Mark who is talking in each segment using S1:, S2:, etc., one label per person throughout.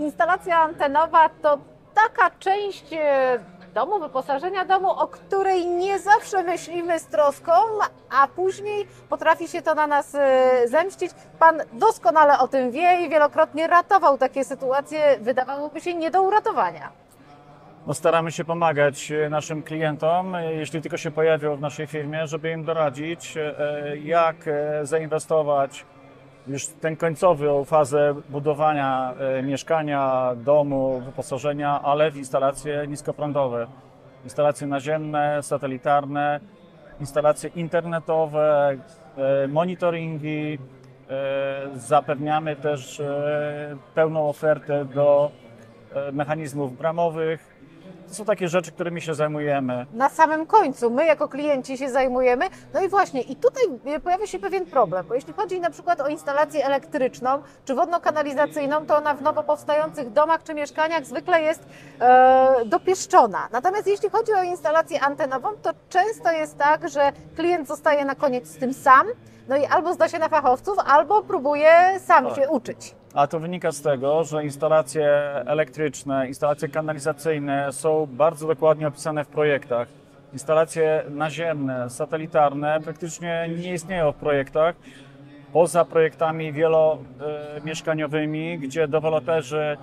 S1: instalacja antenowa to taka część domu, wyposażenia domu, o której nie zawsze myślimy z troską, a później potrafi się to na nas zemścić. Pan doskonale o tym wie i wielokrotnie ratował takie sytuacje, wydawałoby się nie do uratowania.
S2: No, staramy się pomagać naszym klientom, jeśli tylko się pojawią w naszej firmie, żeby im doradzić, jak zainwestować już w tę końcową fazę budowania mieszkania, domu, wyposażenia, ale w instalacje niskoprądowe, instalacje naziemne, satelitarne, instalacje internetowe, monitoringi. Zapewniamy też pełną ofertę do mechanizmów bramowych. To są takie rzeczy, którymi się zajmujemy.
S1: Na samym końcu my jako klienci się zajmujemy. No i właśnie, i tutaj pojawia się pewien problem, bo jeśli chodzi na przykład o instalację elektryczną czy wodno-kanalizacyjną, to ona w nowo powstających domach czy mieszkaniach zwykle jest dopieszczona. Natomiast jeśli chodzi o instalację antenową, to często jest tak, że klient zostaje na koniec z tym sam, no i albo zda się na fachowców, albo próbuje sam się uczyć.
S2: A to wynika z tego, że instalacje elektryczne, instalacje kanalizacyjne są bardzo dokładnie opisane w projektach. Instalacje naziemne, satelitarne praktycznie nie istnieją w projektach, poza projektami wielomieszkaniowymi, gdzie deweloperzy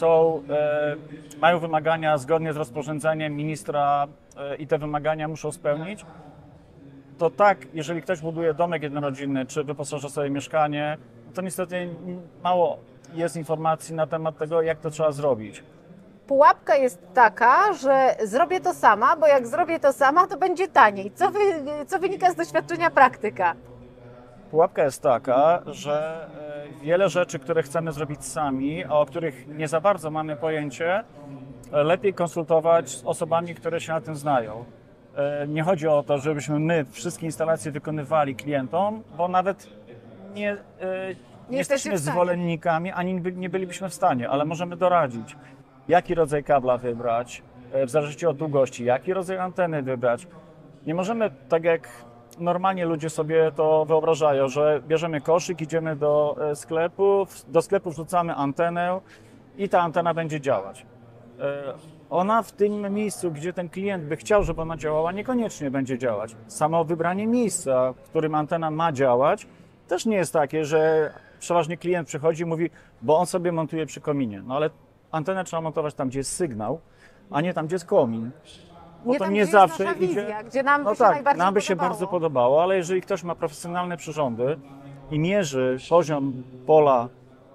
S2: mają wymagania zgodnie z rozporządzeniem ministra i te wymagania muszą spełnić. To tak, jeżeli ktoś buduje domek jednorodzinny, czy wyposaża sobie mieszkanie, to niestety mało jest informacji na temat tego, jak to trzeba zrobić.
S1: Pułapka jest taka, że zrobię to sama, bo jak zrobię to sama, to będzie taniej. Co wynika z doświadczenia praktyka?
S2: Pułapka jest taka, że wiele rzeczy, które chcemy zrobić sami, a o których nie za bardzo mamy pojęcie, lepiej konsultować z osobami, które się na tym znają. Nie chodzi o to, żebyśmy my wszystkie instalacje wykonywali klientom, bo nawet nie jesteśmy zwolennikami, ani nie bylibyśmy w stanie, ale możemy doradzić, jaki rodzaj kabla wybrać, w zależności od długości, jaki rodzaj anteny wybrać. Nie możemy, tak jak normalnie ludzie sobie to wyobrażają, że bierzemy koszyk, idziemy do sklepu wrzucamy antenę i ta antena będzie działać. Ona w tym miejscu, gdzie ten klient by chciał, żeby ona działała, niekoniecznie będzie działać. Samo wybranie miejsca, w którym antena ma działać, też nie jest takie, że przeważnie klient przychodzi i mówi, bo on sobie montuje przy kominie. No ale antenę trzeba montować tam, gdzie jest sygnał, a nie tam, gdzie jest komin. Bo
S1: nie
S2: to
S1: tam,
S2: nie
S1: gdzie
S2: zawsze
S1: jest nasza wizja, gdzie nam by
S2: no
S1: się
S2: tak,
S1: najbardziej
S2: nam by się
S1: podobało.
S2: bardzo podobało, ale jeżeli ktoś ma profesjonalne przyrządy i mierzy poziom pola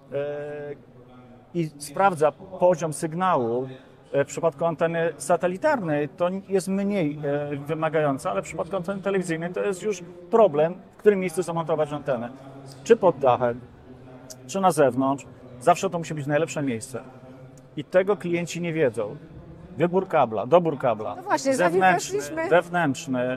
S2: i sprawdza poziom sygnału, w przypadku anteny satelitarnej to jest mniej wymagające, ale w przypadku anteny telewizyjnej to jest już problem, w którym miejscu zamontować antenę. Czy pod dachem, czy na zewnątrz, zawsze to musi być najlepsze miejsce. I tego klienci nie wiedzą. Wybór kabla, dobór kabla,
S1: No właśnie,
S2: zewnętrzny,
S1: weszliśmy.
S2: wewnętrzny.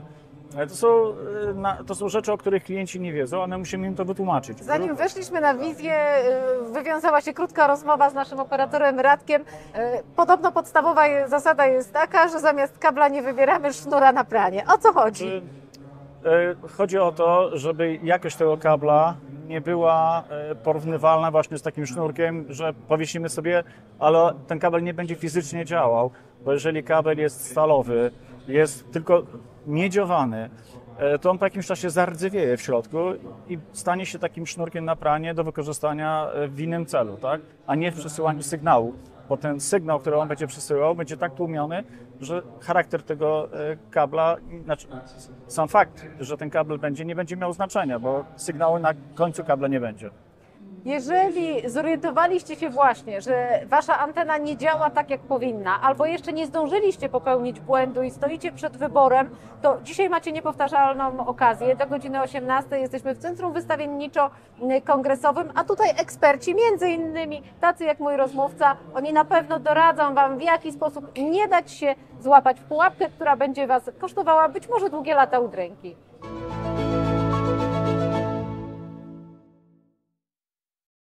S2: To są rzeczy, o których klienci nie wiedzą, ale musimy im to wytłumaczyć.
S1: Zanim weszliśmy na wizję, wywiązała się krótka rozmowa z naszym operatorem Radkiem. Podobno podstawowa zasada jest taka, że zamiast kabla nie wybieramy sznura na pranie. O co chodzi?
S2: Chodzi o to, żeby jakość tego kabla nie była porównywalna właśnie z takim sznurkiem, że powiesimy sobie, ale ten kabel nie będzie fizycznie działał, bo jeżeli kabel jest stalowy, jest tylko miedziowany, to on po jakimś czasie zardzewieje w środku i stanie się takim sznurkiem na pranie do wykorzystania w innym celu, tak? A nie w przesyłaniu sygnału, bo ten sygnał, który on będzie przesyłał, będzie tak tłumiony, że charakter tego kabla, znaczy sam fakt, że ten kabel nie będzie miał znaczenia, bo sygnału na końcu kabla nie będzie.
S1: Jeżeli zorientowaliście się właśnie, że wasza antena nie działa tak, jak powinna, albo jeszcze nie zdążyliście popełnić błędu i stoicie przed wyborem, to dzisiaj macie niepowtarzalną okazję. Do godziny 18 jesteśmy w Centrum Wystawienniczo-Kongresowym, a tutaj eksperci, między innymi tacy jak mój rozmówca, oni na pewno doradzą wam, w jaki sposób nie dać się złapać w pułapkę, która będzie was kosztowała być może długie lata udręki.